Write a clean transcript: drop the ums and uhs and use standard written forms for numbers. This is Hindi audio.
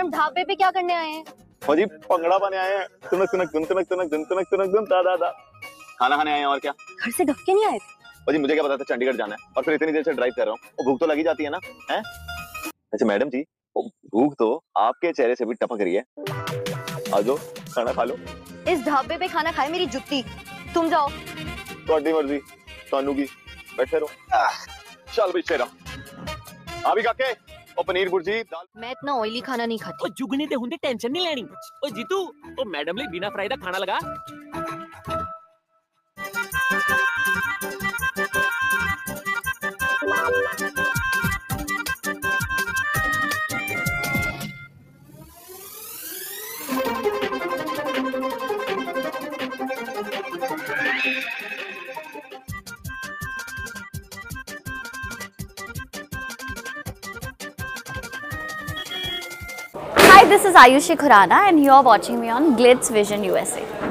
इस ढाबे पे क्या करने आए हैं? फौजी पंगड़ा बने आए हैं। तुनक तुनक तुन तुनक तुनक तुन तुनक तुनक तुन दा दा दा। खाना खाने आए हैं और क्या। घर से ढक के नहीं आए थे? फौजी मुझे क्या पता था चंडीगढ़ जाना है और फिर इतनी देर से ड्राइव कर रहा हूँ, और भूख तो लगी जाती है ना। हैं? अच्छा मैडम जी, भूख तो आपके चेहरे से भी टपक रही है। आ जाओ खाना खा लो। इस ढाबे पे खाना खाए मेरी जुत्ती। तुम जाओ। ਤੁਹਾਡੀ मर्जी तानू की बैठे रहो। चल भी शेरा अभी काके और पनीर भुर्जी दाल। मैं इतना ऑयली खाना नहीं खाती। ओ जुगनी ते हुंदे टेंशन नहीं लेनी। ओ जीतू ओ मैडम ले बिना फ्राई दा खाना लगा। Hi, this is Ayushi Khurana and you are watching me on Glitz Vision USA.